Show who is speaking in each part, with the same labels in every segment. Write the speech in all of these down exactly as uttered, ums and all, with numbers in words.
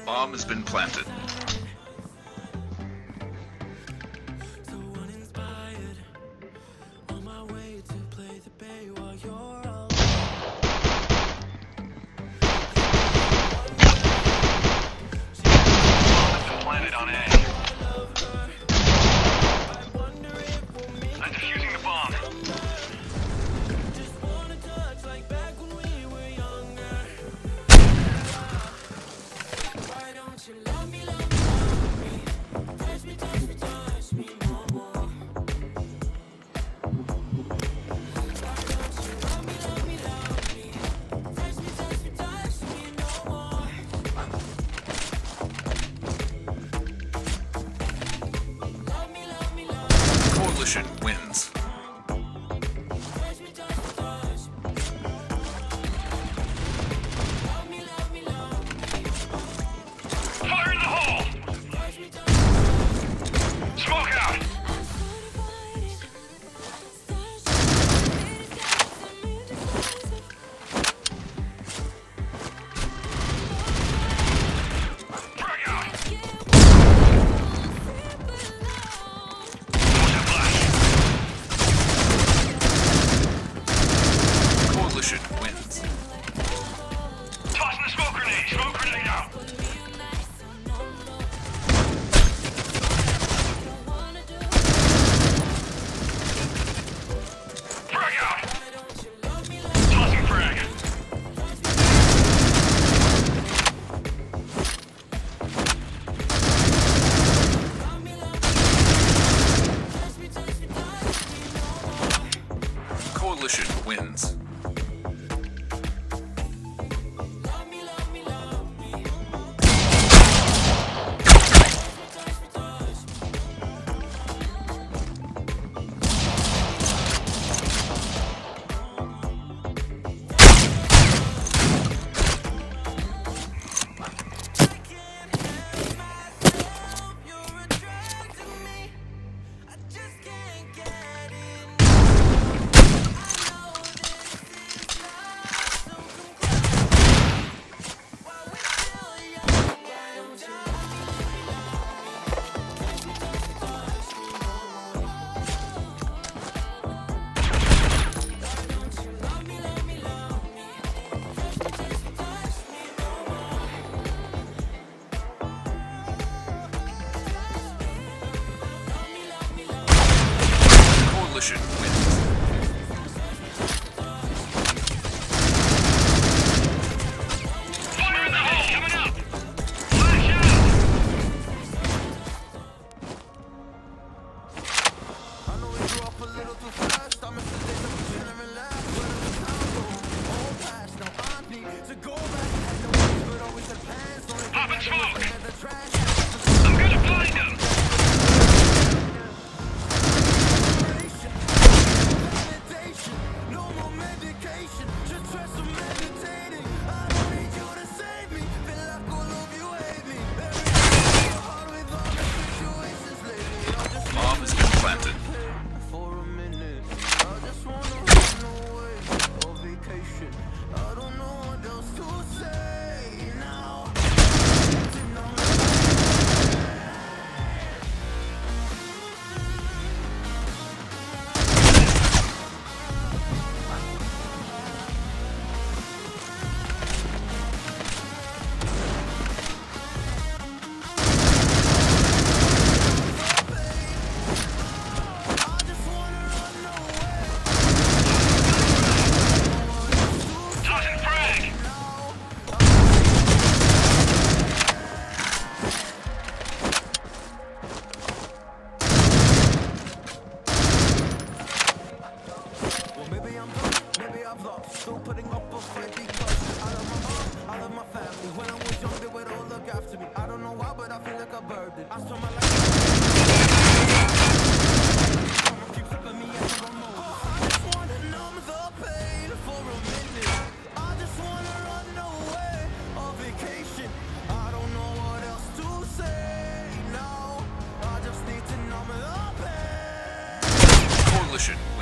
Speaker 1: Bomb has been planted. Coalition wins.
Speaker 2: Fire in the hole! Smoke out! Frag out!
Speaker 1: Coalition wins.
Speaker 2: Tossing the smoke grenade! Smoke grenade out! Frag out! Tossing frag!
Speaker 1: Coalition wins. Coalition wins.
Speaker 2: Fire in the hole! Coming up! Flash out!
Speaker 3: I know we grew up a little too fast. I miss the days that we chillin' and laugh. But it was time to go all past. Now I need to go back. Had no ways, but always had plans. Only thing
Speaker 2: Popping
Speaker 3: I did was
Speaker 2: smoke.
Speaker 3: clean the trash.
Speaker 2: I'm gonna find him!
Speaker 3: Meditation, no more medication. Just try some meditating. I don't need you to save me. Feel like all of you hate me. Every day you're hard with all the situations lately. I just
Speaker 1: Bomb has been planted.
Speaker 3: for a minute. I just wanna run away on vacation. I don't know what else to say now. I just wanna run away
Speaker 2: Tossing frag!
Speaker 3: Well, maybe I'm done, maybe I've lost. Still putting up a fight because I love my mom, I love my family. When I was young, they would all look after me. I don't know why, but I feel like a burden. I spent my life. Someone keeps flipping me at the remote. I just wanna numb the pain for a minute. I just wanna run away on vacation. I don't know what else to say now. I just need to numb the pain.
Speaker 1: Coalition wins.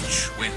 Speaker 1: Each wins.